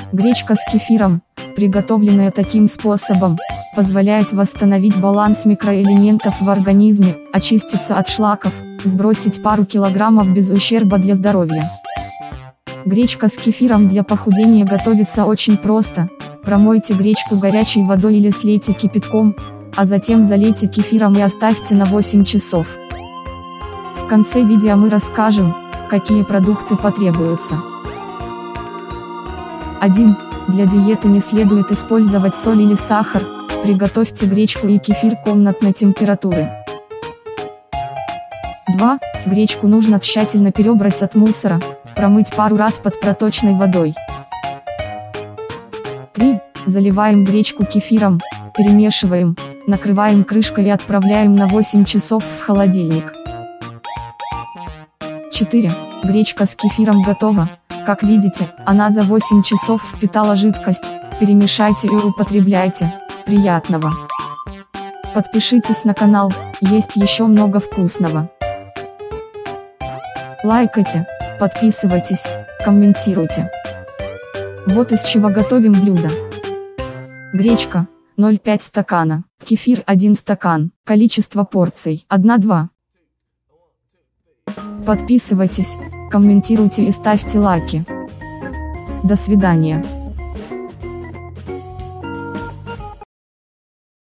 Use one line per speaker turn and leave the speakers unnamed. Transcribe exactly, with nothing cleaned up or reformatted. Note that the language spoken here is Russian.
Гречка с кефиром, приготовленная таким способом, позволяет восстановить баланс микроэлементов в организме, очиститься от шлаков, сбросить пару килограммов без ущерба для здоровья. Гречка с кефиром для похудения готовится очень просто. Промойте гречку горячей водой или слейте кипятком, а затем залейте кефиром и оставьте на восемь часов. В конце видео мы расскажем, какие продукты потребуются. один. Для диеты не следует использовать соль или сахар, приготовьте гречку и кефир комнатной температуры. два. Гречку нужно тщательно перебрать от мусора, промыть пару раз под проточной водой. три. Заливаем гречку кефиром, перемешиваем, накрываем крышкой и отправляем на восемь часов в холодильник. четыре. Гречка с кефиром готова. Как видите, она за восемь часов впитала жидкость, перемешайте и употребляйте. Приятного! Подпишитесь на канал, есть еще много вкусного. Лайкайте, подписывайтесь, комментируйте. Вот из чего готовим блюдо. Гречка, ноль целых пять стакана, кефир один стакан, количество порций одна-два. Подписывайтесь, комментируйте и ставьте лайки. До свидания.